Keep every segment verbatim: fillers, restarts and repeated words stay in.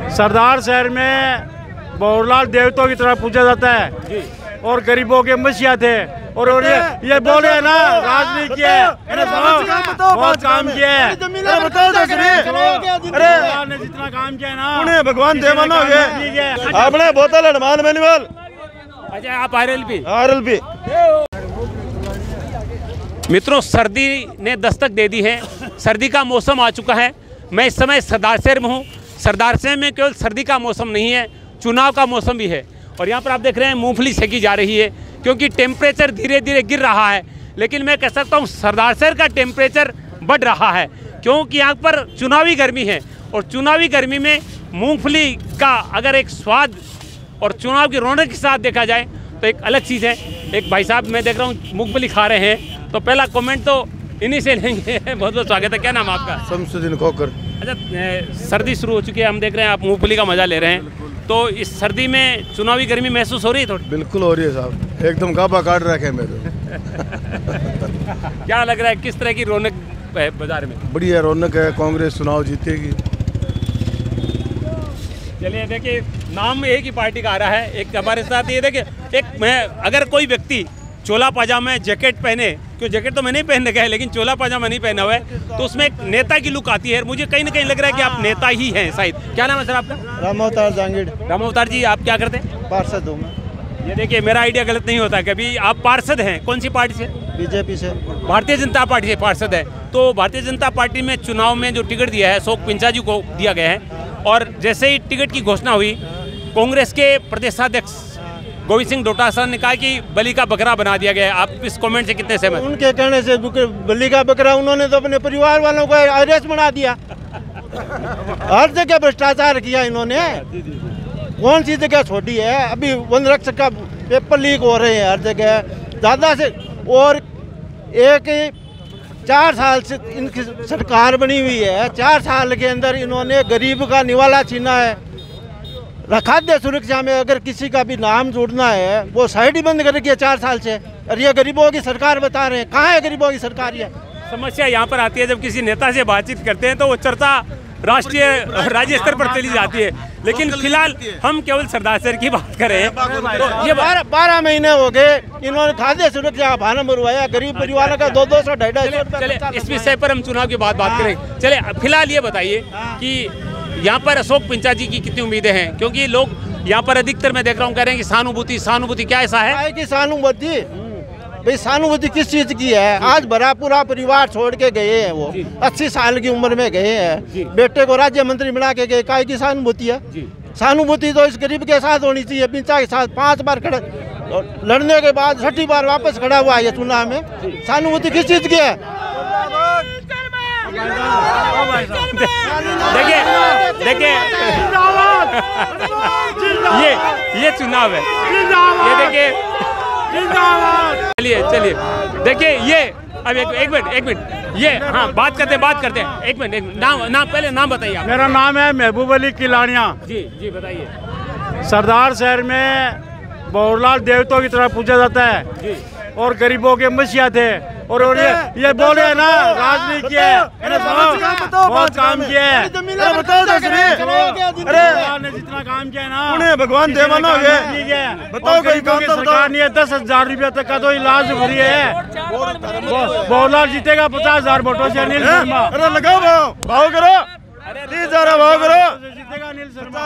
सरदार शहर में बहुलाल देवताओं की तरह पूजा जाता है और गरीबों के मसीहा थे और ये ये बोले ना राजनीति किया है, बहुत काम किया है। अरे ने जितना काम किया है ना उन्हें भगवान देवाना हो गया। आपने बोतल हनुमान बेनीवाल। अच्छा, आप R L P R L P. मित्रों, सर्दी ने दस्तक दे दी है, सर्दी का मौसम आ चुका है। मैं इस समय सरदार शहर में हूँ। सरदार शहर में केवल सर्दी का मौसम नहीं है, चुनाव का मौसम भी है। और यहाँ पर आप देख रहे हैं मूंगफली सेकी जा रही है क्योंकि टेम्परेचर धीरे धीरे गिर रहा है। लेकिन मैं कह सकता हूँ सरदार शहर का टेम्परेचर बढ़ रहा है क्योंकि यहाँ पर चुनावी गर्मी है और चुनावी गर्मी में मूंगफली का अगर एक स्वाद और चुनाव की रौनक के साथ देखा जाए तो एक अलग चीज़ है। एक भाई साहब मैं देख रहा हूँ मूंगफली खा रहे हैं, तो पहला कमेंट तो इन्हीं से लेंगे। बहुत बहुत स्वागत है। क्या नाम आपका? शमसुद्दीन खोकर। अच्छा, सर्दी शुरू हो चुकी है, हम देख रहे हैं आप मूंगफली का मजा ले रहे हैं, तो इस सर्दी में चुनावी गर्मी महसूस हो रही है थोड़ी? बिल्कुल हो रही है साहब, एकदम गाबा काट रखे मेरे। क्या लग रहा है, किस तरह की रौनक है बाजार में? बढ़िया रौनक है, कांग्रेस चुनाव जीतेगी। चलिए, देखिए नाम एक ही पार्टी का आ रहा है। एक हमारे साथ ये देखिए, एक मैं अगर कोई व्यक्ति चोला पाजामा जैकेट पहने, क्यों जैकेट तो मैं नहीं पहन रखा है लेकिन चोला पाजामा नहीं पहना हुआ है, तो उसमें एक नेता की लुक आती है। मुझे कहीं ना कहीं लग रहा है कि आप नेता ही हैं शायद। क्या नाम है सर आपका? राम अवतार जांगीड़। राम अवतार जी, आप क्या करते हैं? पार्षद हूँ मैं। ये देखिए, मेरा आइडिया गलत नहीं होता कभी। आप पार्षद हैं, कौन सी पार्टी से? बीजेपी से। भारतीय जनता पार्टी से पार्षद है। तो भारतीय जनता पार्टी में चुनाव में जो टिकट दिया है अशोक पिंचा जी को दिया गया है, और जैसे ही टिकट की घोषणा हुई, कांग्रेस के प्रदेशाध्यक्ष गोविंद सिंह डोटासरा ने कहा कि बलि का बकरा बना दिया गया है। आप इस कमेंट से कितने सहमत? उनके कहने से बलि का बकरा, उन्होंने तो अपने परिवार वालों को अरेस्ट बना दिया। हर जगह भ्रष्टाचार किया इन्होंने, कौन सी जगह छोटी है? अभी वन रक्षक का पेपर लीक हो रहे हैं हर जगह ज़्यादा से। और एक चार साल से इनकी सरकार बनी हुई है, चार साल के अंदर इन्होंने गरीब का निवाला छीना है। खाद्य सुरक्षा में अगर किसी का भी नाम जोड़ना है वो साइड ही बंद कर रखी है चार साल से। और ये गरीबों की सरकार बता रहे हैं, कहाँ है गरीबों की सरकार? ये समस्या यहाँ पर आती है जब किसी नेता से बातचीत करते हैं तो वो चर्चा राष्ट्रीय राज्य स्तर पर चली जाती है, लेकिन फिलहाल हम केवल सरदार शहर की बात करें तो ये बारह बारह महीने हो गए इन्होंने खाद्य सुरक्षा का भाना मरवाया, गरीब परिवारों का दो दो सौ ढाई ढाई सौ। चले इस विषय पर हम चुनाव की बात बात करें। चले फिलहाल ये बताइए कि यहाँ पर अशोक पिंचा जी की कितनी उम्मीदें हैं, क्योंकि लोग यहाँ पर अधिकतर मैं देख रहा हूँ कह रहे हैं कि सहानुभूति सहानुभूति क्या ऐसा है कि सहानुभूति? भाई सहानुभूति किस चीज की है? आज भरा पूरा परिवार छोड़ के गए हैं, वो अस्सी साल की उम्र में गए हैं, बेटे को राज्य मंत्री बना के गए। काय की सहानुभूति है? सहानुभूति तो इस गरीब के साथ होनी चाहिए। पिंचा के साथ पांच बार खड़े लड़ने के बाद छठी बार वापस खड़ा हुआ है चुनाव में। सहानुभूति किस चीज की है? देखिए देखिए ये ये चुनाव है, ये देखिए। चलिए चलिए देखिए ये अब एक एक मिनट एक मिनट ये हाँ बात करते हैं बात करते हैं एक मिनट एक नाम नाम पहले नाम बताइए आप। मेरा नाम है महबूब अली किलानिया। जी जी बताइए। सरदार शहर में बहुलाल देवताओं की तरह पूजा जाता है जी, और गरीबों के मसीहा थे और ये ये बोले ना राजनीति किया है, बहुत काम किया है। अरे ने जितना काम किया है ना उन्हें भगवान देवाना हो गया। बताओ कोई काम तो सरकार नहीं है। दस हजार रुपया तक का तो इलाज फ्री है। बहुलाल जीतेगा पचास हजार वोटों से। अनिल शर्मा। अरे लगाओ भाव भाव करो, तीस हजार भाव करो। जीतेगा अनिल शर्मा।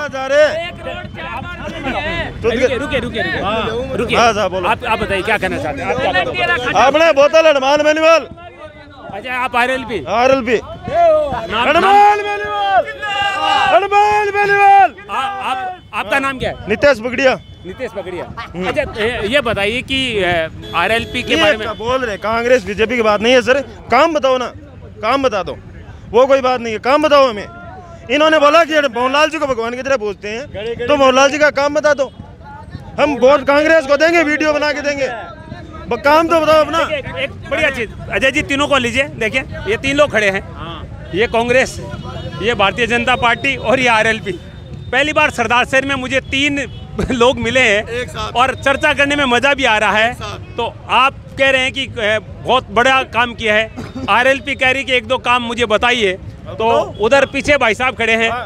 रुके रुके रुके रुके आप आप बताइए क्या कहना चाहते हैं? आपने बोतल हनुमान बेनीवाल। अच्छा, आप R L P R L P Hanuman Beniwal Hanuman Beniwal. आप आपका नाम क्या है? नितेश बगड़िया। नितेश बगड़िया। अच्छा, ये बताइए कि आर एल पी के बारे में बोल रहे कांग्रेस बीजेपी की बात नहीं है सर। काम बताओ ना, काम बता दो, वो कोई बात नहीं है। काम बताओ हमें। इन्होंने बोला कि मोहनलाल जी को भगवान की तरह पूछते हैं, तो मोहनलाल जी का काम बता दो। हम वोट कांग्रेस को देंगे, वीडियो बना के देंगे, काम तो बताओ अपना। एक, एक बढ़िया चीज अजय जी, तीनों को लीजिए। देखिए ये तीन लोग खड़े हैं, ये कांग्रेस, ये भारतीय जनता पार्टी और ये आर एल पी। पहली बार सरदार शहर में मुझे तीन लोग मिले हैं और चर्चा करने में मजा भी आ रहा है। तो आप कह रहे हैं कि बहुत बड़ा काम किया है, आर एल पी कह रही कि एक दो काम मुझे बताइए। तो उधर पीछे भाई साहब खड़े हैं,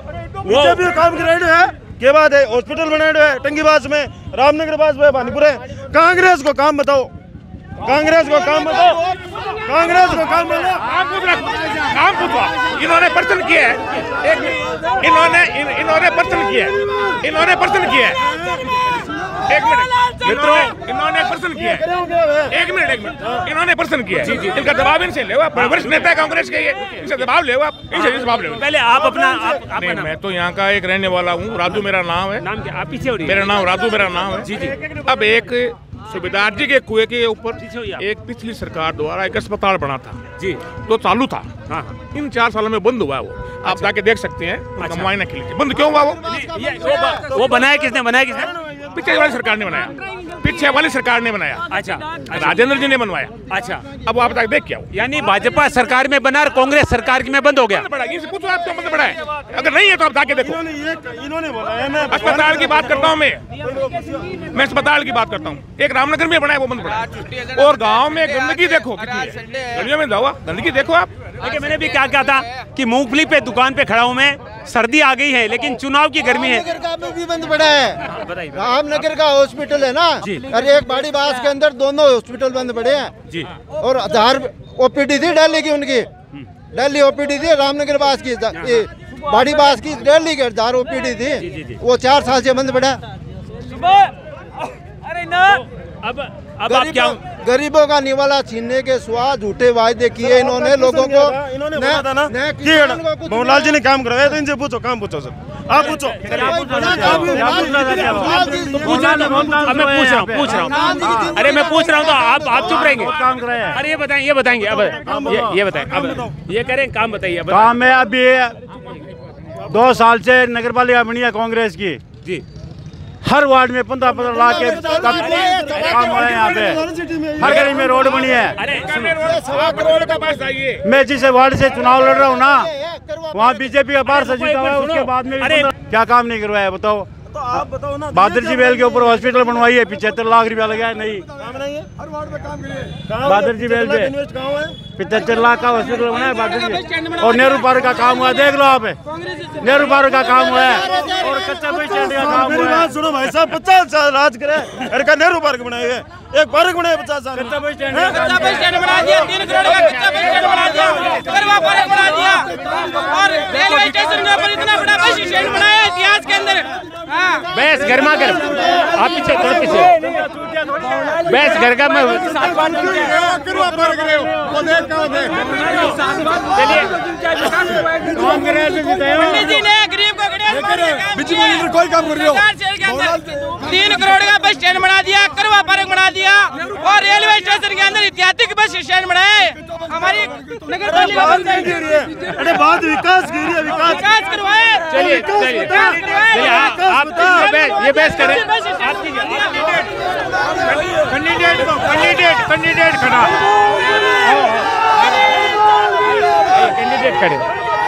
बीजेपी काम कराए है के बाद है हॉस्पिटल बनाए है टंगीबाज में, रामनगर बाज में, भानीपुर है। कांग्रेस को काम बताओ, कांग्रेस को काम बताओ, कांग्रेस को काम बताओ। काम पूछो, इन्होंने पर्सन किया है, एक इन्होंने इन, इन्होंने पर्सन किया है, इन्होंने पर्सन किया है। एक मिनट मित्रों, इन्होंने पर्सन किया है, एक मिनट एक मिनट इन्होंने पर्सन किया है, इनका जवाब इनसे ले, आप वरिष्ठ नेता है कांग्रेस के, ये इनसे जवाब ले, आप इनसे जवाब ले। पहले आप अपना आप, आप नहीं, मैं तो यहाँ का एक रहने वाला हूँ, राजू मेरा नाम है। नाम क्या? आप पीछे हो रही है। मेरा नाम राजू मेरा नाम है। जी जी। अब एक सूबेदार जी के कुएं के ऊपर एक पिछली सरकार द्वारा एक अस्पताल बना था जी, तो चालू था। हाँ हाँ। इन चार सालों में बंद हुआ है वो, आप जाके देख सकते हैं, अच्छा। मुआयना के लिए बंद क्यों हुआ वो? ये वो, वो बनाया किसने? बनाया किसने? पीछे वाली सरकार ने बनाया, पीछे वाली सरकार ने बनाया। अच्छा, राजेंद्र जी ने बनवाया। अच्छा, अब आप जाके देख क्या हो, यानी भाजपा सरकार में बना और कांग्रेस सरकार में बंद हो गया। बंद पड़ा, इनसे पूछो आप क्यों बंद पड़ा है, अगर नहीं है तो आप जाके देखो। इन्होंने बोला है मैं अस्पताल की बात करता हूँ, मैं मैं अस्पताल की बात करता हूँ। एक रामनगर में बनाया वो बंद पड़ा, और गाँव में गंदगी देखो कितनी है, गलियों में जाओ गंदगी देखो आप। देखिए मैंने भी क्या कहा था कि मूंगफली पे दुकान पे खड़ा हूँ मैं, सर्दी आ गई है लेकिन चुनाव की गर्मी है। रामनगर का भी बंद पड़ा है, बताइए। रामनगर का हॉस्पिटल है ना जी। और एक बाड़ी बास के अंदर दोनों हॉस्पिटल बंद पड़े हैं जी। और हजार ओपीडी थी दिल्ली की, उनकी दिल्ली ओपीडी थी, रामनगर बास की ये बाड़ी बास की दिल्ली की हजार ओपीडी थी, वो चार साल से बंद पड़ा। अरे ना अब अब आप क्या? गरीबों का निवाला छीनने के स्वाद झूठे वायदे किए इन्होंने लोगों को। इन्होंने बोला था ना कि मोहनलाल जी ने काम करवाया, तो इनसे पूछो, काम पूछो सर, आप पूछो। अब मैं पूछ रहा हूँ पूछ रहा हूँ अरे मैं पूछ रहा हूँ तो आप आप चुप रहेंगे? काम कराया। अरे ये बताएं ये बताएंगे अब ये ये बताएं अब ये करें काम बताइए। काम है अभी दो साल से नगर पालिका बनी है कांग्रेस की जी, हर वार्ड में पंद्रह पंद्रह लाख के काम हो रहे हैं यहाँ पे, हर गली में रोड बनी है। अरे मैं जिस वार्ड से चुनाव लड़ रहा हूँ ना, वहाँ बीजेपी का पार जीता हुआ है, उसके बाद में भी क्या काम नहीं करवाया बताओ? तो आप बताओ ना, बहादुर जी बेल के ऊपर हॉस्पिटल बनवाई है, पिछहत्तर लाख रुपया लगा है। नहीं, बहादुर जी बेल पे पिछहत्तर लाख का हॉस्पिटल बना है बहादुर जी, और नेहरू पार्क का काम हुआ, देख लो आप, नेहरू पार्क का काम हुआ है, और कच्चा बस स्टैंड का काम मेरी हुआ बात है। सुनो भाई साहब, पचास साल राज करे, अरे का नेहरू पार्क बनाए हुए, एक पार्क बनाए पचास साल, कच्चा बस स्टैंड कच्चा बस स्टैंड बना दिया, तीन करोड़ का कच्चा बस स्टैंड बना दिया, करवा पार्क बना दिया, और रेलवे स्टेशन के ऊपर इतना बड़ा बस स्टैंड बनाया इतिहास के अंदर। हाँ, बस गर्मा गर्म आप पीछे थोड़ा पीछे बस घर का मैं पंडित जी ने गरीब को गणेश कोई काम कर रहे हो, तीन करोड़ का बस स्टैंड बना दिया, करवा पार्क बना दिया, और रेलवे स्टेशन के अंदर ऐतिहासिक बस स्टैंड बनाए। हमारी नगर पालिका अरे बहुत विकास की है, विकास विकास करवाए। चलिए चलिए चलिए आप आप ये बहस करें, कैंडिडेट को कैंडिडेट कैंडिडेट खड़ा कैंडिडेट खड़े।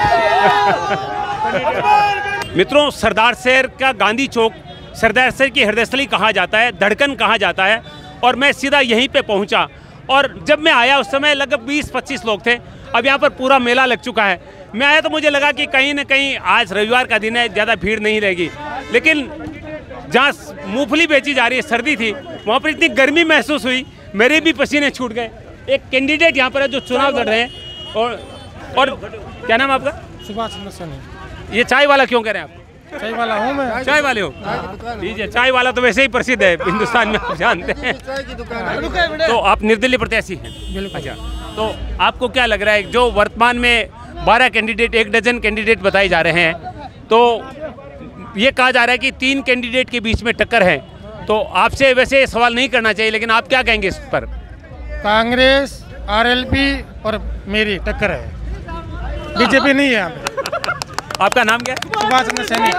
मित्रों, सरदार शहर का गांधी चौक सरदार शहर की हृदयस्थली कहा जाता है, धड़कन कहा जाता है, और मैं सीधा यहीं पे पहुंचा। और जब मैं आया उस समय लगभग बीस पच्चीस लोग थे, अब यहाँ पर पूरा मेला लग चुका है। मैं आया तो मुझे लगा कि कहीं ना कहीं आज रविवार का दिन है, ज़्यादा भीड़ नहीं रहेगी, लेकिन जहाँ मूंगफली बेची जा रही है, सर्दी थी, वहाँ पर इतनी गर्मी महसूस हुई, मेरे भी पसीने छूट गए। एक कैंडिडेट यहाँ पर है जो चुनाव लड़ रहे हैं, और और क्या नाम आपका? सुभाष चंद्र सैनी। ये चाय वाला क्यों कह रहे हैं आप? चाय वाला हूँ मैं। चाय वाले हो? लीजिए, चाय वाला तो वैसे ही प्रसिद्ध है हिंदुस्तान में, आप जानते हैं। तो आप निर्दलीय प्रत्याशी हैं? अच्छा, तो आपको क्या लग रहा है, जो वर्तमान में बारह कैंडिडेट, एक डजन कैंडिडेट बताए जा रहे हैं, तो ये कहा जा रहा है कि तीन कैंडिडेट के बीच में टक्कर है, तो आपसे वैसे सवाल नहीं करना चाहिए, लेकिन आप क्या कहेंगे इस पर? कांग्रेस, आरएलपी और मेरी टक्कर है, बीजेपी नहीं है यहाँ पे। आपका नाम क्या है? सुभाष चंद्र सैनी।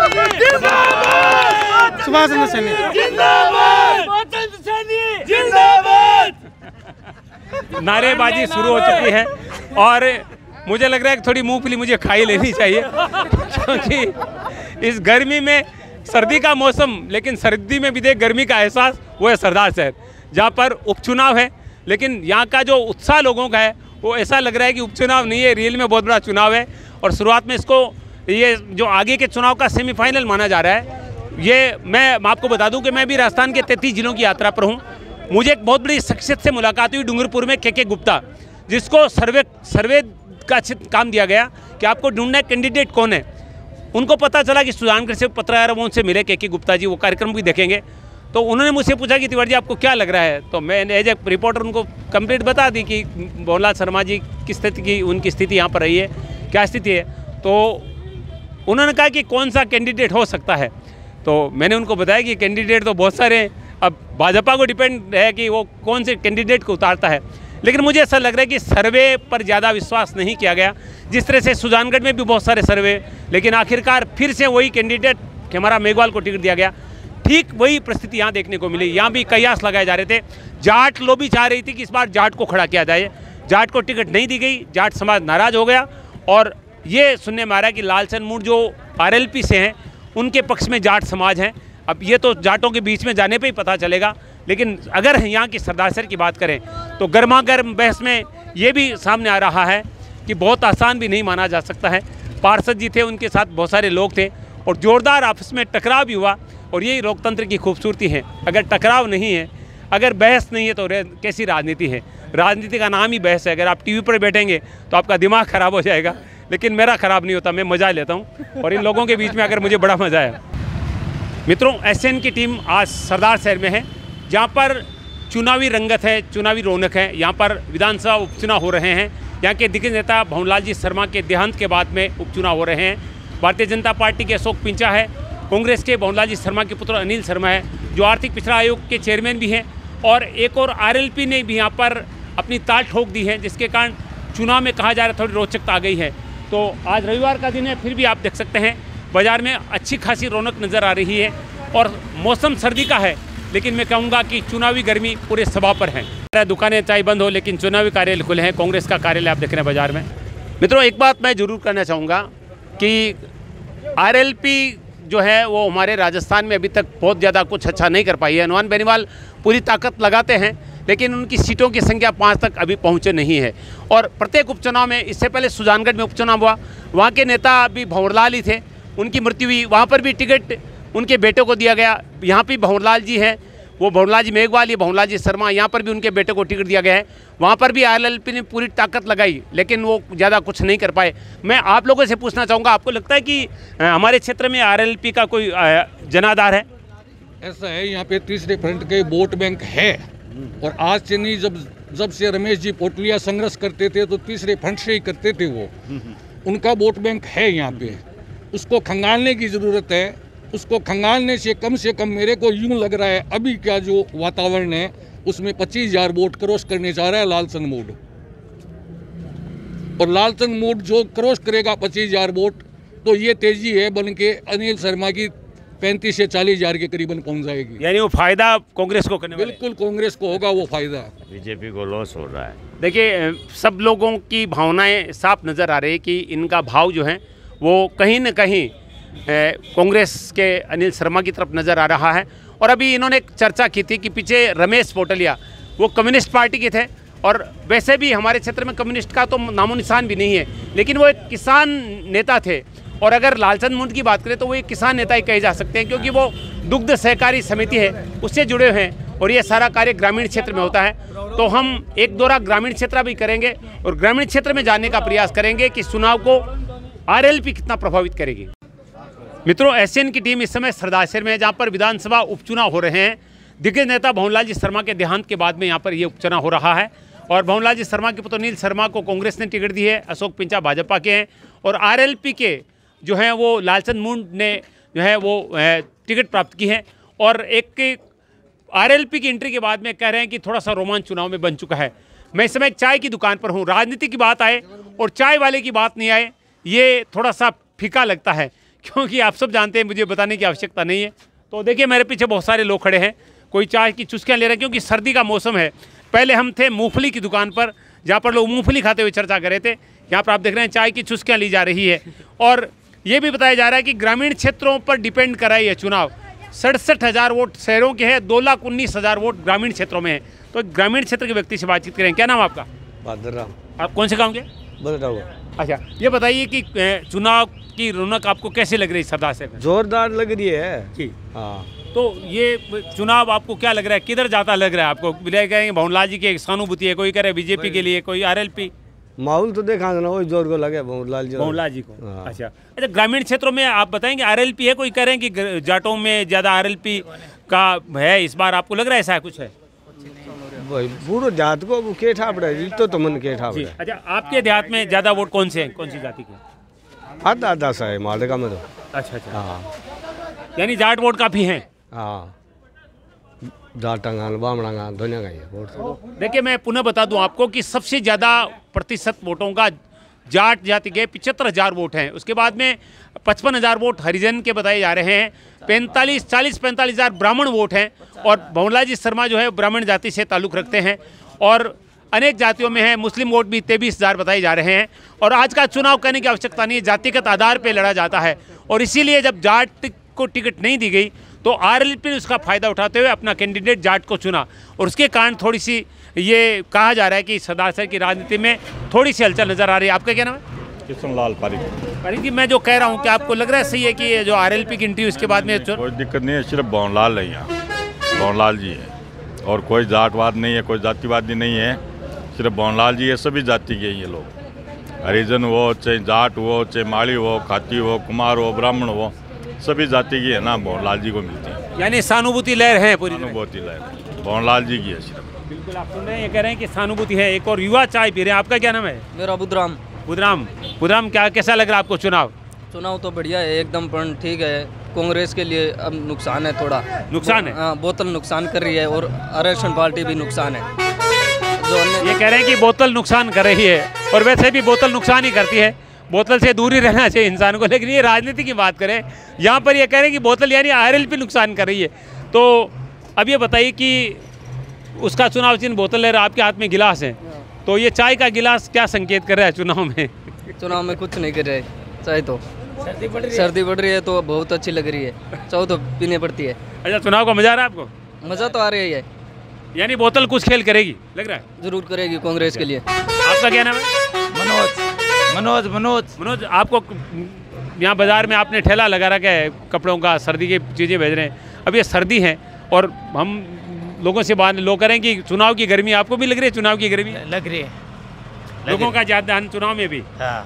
सुभाष चंद्र सैनी। नारेबाजी शुरू हो चुकी है, और मुझे लग रहा है कि थोड़ी मूंगफली मुझे खाई लेनी चाहिए, क्योंकि इस गर्मी में, सर्दी का मौसम, लेकिन सर्दी में भी देख गर्मी का एहसास, वो है सरदार शहर, जहाँ पर उपचुनाव है, लेकिन यहाँ का जो उत्साह लोगों का है वो ऐसा लग रहा है कि उपचुनाव नहीं है, रियल में बहुत बड़ा चुनाव है। और शुरुआत में इसको ये जो आगे के चुनाव का सेमीफाइनल माना जा रहा है। ये मैं आपको बता दूं कि मैं भी राजस्थान के तैंतीस जिलों की यात्रा पर हूं। मुझे एक बहुत बड़ी शख्सियत से मुलाकात हुई डूंगरपुर में, के के गुप्ता, जिसको सर्वे सर्वे का काम दिया गया कि आपको ढूंढना है कैंडिडेट कौन है। उनको पता चला कि सुजानगढ़ से पत्रकार वो उनसे मिले, के के गुप्ता जी, वो कार्यक्रम भी देखेंगे। तो उन्होंने मुझसे पूछा कि तिवारी जी आपको क्या लग रहा है, तो मैंने एज ए रिपोर्टर उनको कंप्लीट बता दी कि भंवरलाल शर्मा जी की स्थिति की उनकी स्थिति यहाँ पर रही है, क्या स्थिति है। तो उन्होंने कहा कि कौन सा कैंडिडेट हो सकता है, तो मैंने उनको बताया कि कैंडिडेट तो बहुत सारे हैं, अब भाजपा को डिपेंड है कि वो कौन से कैंडिडेट को उतारता है। लेकिन मुझे ऐसा लग रहा है कि सर्वे पर ज़्यादा विश्वास नहीं किया गया। जिस तरह से सुजानगढ़ में भी बहुत सारे सर्वे, लेकिन आखिरकार फिर से वही कैंडिडेट खेमारा मेघवाल को टिकट दिया गया। ठीक वही परिस्थिति यहाँ देखने को मिली। यहाँ भी कयास लगाए जा रहे थे। जाट लोग भी चाह रही थी कि इस बार जाट को खड़ा किया जाए, जाट को टिकट नहीं दी गई, जाट समाज नाराज हो गया। और ये सुनने में आ रहा है कि लालचंद मूड जो आरएलपी से हैं उनके पक्ष में जाट समाज हैं। अब ये तो जाटों के बीच में जाने पे ही पता चलेगा। लेकिन अगर यहाँ की सरदारसर की बात करें तो गर्मा गर्म बहस में ये भी सामने आ रहा है कि बहुत आसान भी नहीं माना जा सकता है। पार्षद जी थे, उनके साथ बहुत सारे लोग थे और ज़ोरदार आपस में टकराव भी हुआ। और यही लोकतंत्र की खूबसूरती है। अगर टकराव नहीं है, अगर बहस नहीं है तो कैसी राजनीति है। राजनीति का नाम ही बहस है। अगर आप टीवी पर बैठेंगे तो आपका दिमाग ख़राब हो जाएगा, लेकिन मेरा ख़राब नहीं होता, मैं मज़ा लेता हूँ। और इन लोगों के बीच में आकर मुझे बड़ा मज़ा आया। मित्रों, एसएन की टीम आज सरदार शहर में है, जहाँ पर चुनावी रंगत है, चुनावी रौनक है। यहाँ पर विधानसभा उपचुनाव हो रहे हैं। यहाँ के दिग्गज नेता भंवरलाल जी शर्मा के देहांत के बाद में उपचुनाव हो रहे हैं। भारतीय जनता पार्टी के अशोक पिंचा है, कांग्रेस के भंवरलाल जी शर्मा के पुत्र अनिल शर्मा है, जो आर्थिक पिछड़ा आयोग के चेयरमैन भी हैं, और एक और आरएलपी ने भी यहाँ पर अपनी ताल ठोक दी है, जिसके कारण चुनाव में कहा जा रहा है थोड़ी रोचकता आ गई है। तो आज रविवार का दिन है, फिर भी आप देख सकते हैं बाज़ार में अच्छी खासी रौनक नज़र आ रही है और मौसम सर्दी का है, लेकिन मैं कहूँगा कि चुनावी गर्मी पूरे सभा पर है। दुकानें चाहे बंद हो, लेकिन चुनावी कार्यालय खुले हैं। कांग्रेस का कार्यालय आप देख रहे हैं बाज़ार में। मित्रों, एक बात मैं ज़रूर करना चाहूँगा कि आरएलपी जो है वो हमारे राजस्थान में अभी तक बहुत ज़्यादा कुछ अच्छा नहीं कर पाई है। हनुमान बेनीवाल पूरी ताकत लगाते हैं, लेकिन उनकी सीटों की संख्या पाँच तक अभी पहुँचे नहीं है। और प्रत्येक उपचुनाव में, इससे पहले सुजानगढ़ में उपचुनाव हुआ, वहाँ के नेता अभी भंवरलाल ही थे, उनकी मृत्यु हुई, वहाँ पर भी टिकट उनके बेटे को दिया गया। यहाँ भी भंवरलाल जी हैं, वो भंवरलाल जी मेघवाल, ये भंवरलाल जी शर्मा, यहाँ पर भी उनके बेटे को टिकट दिया गया है। वहाँ पर भी आरएलपी ने पूरी ताकत लगाई, लेकिन वो ज़्यादा कुछ नहीं कर पाए। मैं आप लोगों से पूछना चाहूँगा, आपको लगता है कि हमारे क्षेत्र में आरएलपी का कोई जनाधार है? ऐसा है, यहाँ पे तीसरे फ्रंट के वोट बैंक है। और आज से नहीं, जब जब से रमेश जी पोटलिया संघर्ष करते थे तो तीसरे फ्रंट से ही करते थे वो। उनका वोट बैंक है यहाँ पे, उसको खंगालने की ज़रूरत है। उसको खंगालने से कम से कम मेरे को यूं लग रहा है अभी क्या जो वातावरण है उसमें पच्चीस हजार वोट क्रॉस करने जा रहा है लालचंद मूड। और लालचंद मूड जो क्रॉस करेगा पच्चीस हजार वोट, तो ये तेजी है बन के अनिल शर्मा की पैंतीस से चालीस हजार के करीबन पहुंच जाएगी। यानी वो फायदा कांग्रेस को करने वाले। बिल्कुल कांग्रेस को होगा वो फायदा, बीजेपी को लॉस हो रहा है। देखिए, सब लोगों की भावनाएं साफ नज़र आ रही है कि इनका भाव जो है वो कहीं न कहीं कांग्रेस के अनिल शर्मा की तरफ नज़र आ रहा है। और अभी इन्होंने एक चर्चा की थी कि पीछे रमेश पोटलिया वो कम्युनिस्ट पार्टी के थे, और वैसे भी हमारे क्षेत्र में कम्युनिस्ट का तो नामो निशान भी नहीं है, लेकिन वो एक किसान नेता थे। और अगर लालचंद मूड की बात करें तो वो एक किसान नेता ही कहे जा सकते हैं, क्योंकि वो दुग्ध सहकारी समिति है उससे जुड़े हुए हैं, और ये सारा कार्य ग्रामीण क्षेत्र में होता है। तो हम एक दौरा ग्रामीण क्षेत्र भी करेंगे और ग्रामीण क्षेत्र में जानने का प्रयास करेंगे कि चुनाव को आरएलपी कितना प्रभावित करेगी। मित्रों, एसएन की टीम इस समय सरदारसर में है, जहाँ पर विधानसभा उपचुनाव हो रहे हैं। दिग्गज नेता भंवरलाल जी शर्मा के देहांत के बाद में यहाँ पर ये उपचुनाव हो रहा है। और भंवरलाल जी शर्मा के पुत्र अनिल शर्मा को कांग्रेस ने टिकट दी है, अशोक पिंचा भाजपा के हैं, और आरएलपी के जो हैं वो लालचंद मूड ने जो है वो टिकट प्राप्त की है। और एक आरएलपी की एंट्री के बाद में कह रहे हैं कि थोड़ा सा रोमांच चुनाव में बन चुका है। मैं इस समय एक चाय की दुकान पर हूँ, राजनीति की बात आए और चाय वाले की बात नहीं आए, ये थोड़ा सा फीका लगता है, क्योंकि आप सब जानते हैं, मुझे बताने की आवश्यकता नहीं है। तो देखिए, मेरे पीछे बहुत सारे लोग खड़े हैं, कोई चाय की चुस्कियाँ ले रहे हैं, क्योंकि सर्दी का मौसम है। पहले हम थे मूंगफली की दुकान पर, जहाँ पर लोग मूंगफली खाते हुए चर्चा कर रहे थे। यहाँ पर आप देख रहे हैं चाय की चुस्कियाँ ली जा रही है। और ये भी बताया जा रहा है कि ग्रामीण क्षेत्रों पर डिपेंड कर रहा है ये चुनाव। सड़सठ हज़ार वोट शहरों के हैं, दो लाख उन्नीस हज़ार वोट ग्रामीण क्षेत्रों में है। तो ग्रामीण क्षेत्र के व्यक्ति से बातचीत करें। क्या नाम आपका? बहादुर राम। आप कौन से गाँव के? बदरावा। अच्छा, ये बताइए कि अ, चुनाव की रौनक आपको कैसे लग रही है सरदार शहर में? जोरदार लग रही है जी हाँ। तो ये चुनाव आपको क्या लग रहा है, किधर जाता लग रहा है आपको? विधायक कहेंगे भवनलाल जी की एक सहानुभूति है, कोई करे बीजेपी के लिए, कोई आरएलपी। माहौल तो देखा ना वही जोर को लगे भवनलाल जी भवनलाल जी को। हाँ। अच्छा अच्छा, ग्रामीण क्षेत्रों में आप बताएंगे आरएलपी है, कोई कह रहे हैं कि जाटों में ज़्यादा आरएलपी का है इस बार, आपको लग रहा है ऐसा कुछ है? वही पूरा जात को वो के ठाप रहे तो तो मन के ठाप जी रहे। अच्छा, आपके देहात में ज़्यादा वोट कौन से हैं, कौन सी जाति के? आधा आधा सा है मालेगा में तो। अच्छा अच्छा, हाँ यानी जाट वोट काफ़ी हैं। हाँ जाटांगान बामणांगान धोनिया का ये वोट तो। देखिए मैं पुनः बता दूं आपको कि सबसे ज़्यादा प्रतिशत वोटों का जाट जाति के पिचहत्तर हज़ार वोट हैं, उसके बाद में पचपन हज़ार वोट हरिजन के बताए जा रहे हैं, पैंतालीस चालीस पैंतालीस हज़ार ब्राह्मण वोट हैं, और भवनलाल जी शर्मा जो है ब्राह्मण जाति से ताल्लुक़ रखते हैं, और अनेक जातियों में है, मुस्लिम वोट भी तेईस हज़ार बताए जा रहे हैं। और आज का चुनाव कहने की आवश्यकता नहीं है, जातिगत आधार पर लड़ा जाता है, और इसीलिए जब जाट को टिकट नहीं दी गई तो आरएलपी ने उसका फ़ायदा उठाते हुए अपना कैंडिडेट जाट को चुना, और उसके कारण थोड़ी सी ये कहा जा रहा है कि सरदार शहर की राजनीति में थोड़ी सी हलचल नज़र आ रही है। आपका क्या नाम है? किशन लाल पारिक। पारिक जी, मैं जो कह रहा हूँ कि आपको लग रहा है सही है कि ये जो आरएलपी की इंटरव्यू उसके बाद में चुन... कोई दिक्कत नहीं है, सिर्फ भवनलाल है यहाँ, भवनलाल जी है, और कोई जातवाद नहीं है, कोई जातिवादी नहीं है, सिर्फ भवनलाल जी है। सभी जाति के ये लोग, हरिजन हो, चाहे जाट हो, चाहे माली हो, खाती हो, कुमार हो, ब्राह्मण हो, सभी जाति की है ना भवनलाल जी को मिलती है। यानी सहानुभूति लहर है पूरी? सहानुभूति लहर भवनलाल जी की है सिर्फ। बिल्कुल, आप सुन रहे हैं, ये कह रहे हैं कि सहानुभूति है। एक और युवा चाय पी रहे हैं, आपका क्या नाम है? मेरा बुधराम। बुधराम, बुधराम क्या कैसा लग रहा है आपको चुनाव? चुनाव तो बढ़िया है एकदम, पण ठीक है, कांग्रेस के लिए अब नुकसान है, थोड़ा नुकसान है। हाँ, बोतल नुकसान कर रही है, और आरक्षण पार्टी भी नुकसान है। जो ये कह रहे हैं कि बोतल नुकसान कर रही है, और वैसे भी बोतल नुकसान ही करती है, बोतल से दूर ही रहना चाहिए इंसान को। लेकिन ये राजनीति की बात करें, यहाँ पर ये कह रहे हैं कि बोतल यानी आरएलपी नुकसान कर रही है। तो अब ये बताइए कि उसका चुनाव चिन्ह बोतल है, आपके हाथ में गिलास है, तो ये चाय का गिलास क्या संकेत कर रहा है चुनाव में? चुनाव में कुछ नहीं कर रहे, चाय तो सर्दी बढ़ रही है, सर्दी बढ़ रही है तो बहुत अच्छी लग रही है, चाय तो पीने पड़ती है। अच्छा, चुनाव का मजा आ रहा है आपको? मज़ा तो आ रही है, यानी बोतल कुछ खेल करेगी लग रहा है? जरूर करेगी कांग्रेस के लिए। आपका क्या नाम है? मनोज। मनोज मनोज मनोज, आपको यहाँ बाज़ार में आपने ठेला लगा रखा है कपड़ों का, सर्दी की चीज़ें भेज रहे हैं। अब ये सर्दी है और हम लोगों से बात लोग करें कि चुनाव की गर्मी आपको भी लग रही है? चुनाव की गर्मी लग रही है, लोगों का ज़्यादा चुनाव में भी। हाँ।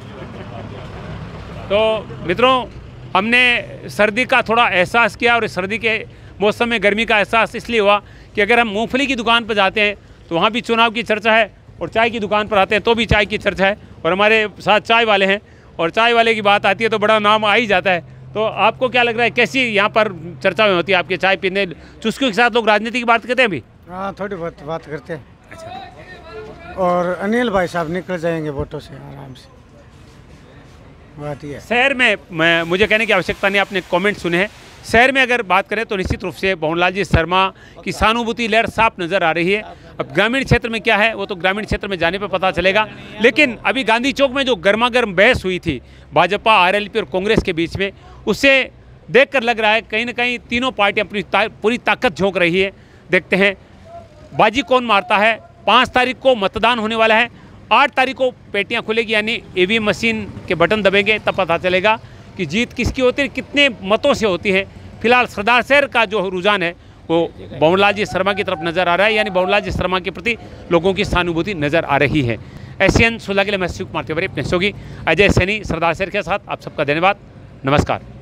तो मित्रों, हमने सर्दी का थोड़ा एहसास किया, और सर्दी के मौसम में गर्मी का एहसास इसलिए हुआ कि अगर हम मूंगफली की दुकान पर जाते हैं तो वहाँ भी चुनाव की चर्चा है, और चाय की दुकान पर आते हैं तो भी चाय की चर्चा है, और हमारे साथ चाय वाले हैं, और चाय वाले की बात आती है तो बड़ा नाम आ ही जाता है। तो आपको क्या लग रहा है, कैसी यहाँ पर चर्चा में होती है आपके चाय पीने चुस्कियों के साथ? लोग राजनीति की बात करते हैं अभी? हाँ, थोड़ी बहुत बात करते हैं। और अनिल भाई साहब निकल जाएंगे वोटों से आराम से, बात ये है। शहर में मैं मुझे कहने की आवश्यकता नहीं, आपने कमेंट सुने हैं। शहर में अगर बात करें तो निश्चित रूप से भवनलाल जी शर्मा की सहानुभूति लहर साफ नज़र आ रही है। अब ग्रामीण क्षेत्र में क्या है वो तो ग्रामीण क्षेत्र में जाने पर पता चलेगा, लेकिन अभी गांधी चौक में जो गर्मा गर्म बहस हुई थी भाजपा, आरएलपी और कांग्रेस के बीच में, उससे देखकर लग रहा है कहीं ना कहीं तीनों पार्टियां अपनी ता, पूरी ताकत झोंक रही है। देखते हैं बाजी कौन मारता है। पाँच तारीख को मतदान होने वाला है, आठ तारीख को पेटियाँ खुलेगी, यानी ईवीएम मशीन के बटन दबेंगे, तब पता चलेगा कि जीत किसकी होती है, कितने मतों से होती है। फिलहाल सरदार शहर का जो रुझान है वो भवनलाल जी शर्मा की तरफ नज़र आ रहा है, यानी भवनलाल जी शर्मा के प्रति लोगों की सहानुभूति नज़र आ रही है। एशियन सुलह के लिए मैं शिव कुमार तिवारी, अपने सहयोगी अजय सैनी सरदार शहर के साथ आप सबका धन्यवाद, नमस्कार।